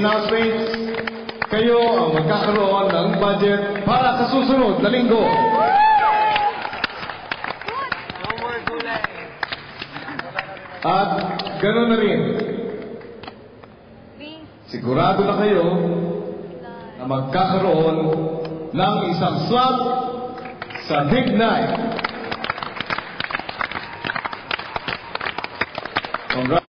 housemates, kayo ang magkakaroon ng budget para sa susunod na linggo. At gano'n na rin, sigurado na kayo na magkakaroon ng isang slot sa Big Night